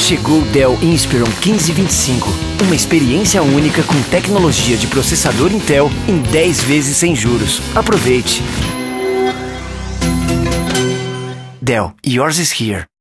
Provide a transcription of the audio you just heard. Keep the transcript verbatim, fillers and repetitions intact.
Chegou o Dell Inspiron quinze vinte e cinco. Uma experiência única com tecnologia de processador Intel em dez vezes sem juros. Aproveite! Dell, yours is here.